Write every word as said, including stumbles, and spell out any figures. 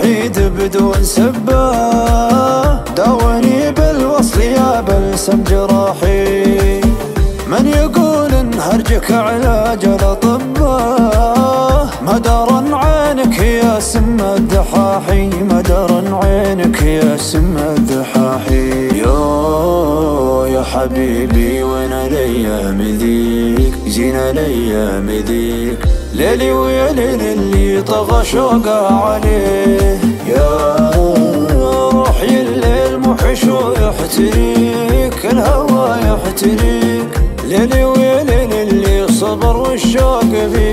وحيد بدون سبة، داوني بالوصل يا بلسم جراحي. من يقول ان هرجك علاج الاطباء، مدرا عينك يا سم الدحاحي، مدرا عينك يا سم الدحاحي. يو يا حبيبي وين الايام ذيك، زين الايام ذيك، ليلي ويا ليل اللي طغى شوقه عليه. يا روحي الليل محش ويحتريك، الهوى يحتريك، ليلي ويا ليل اللي صبر والشوق فيه.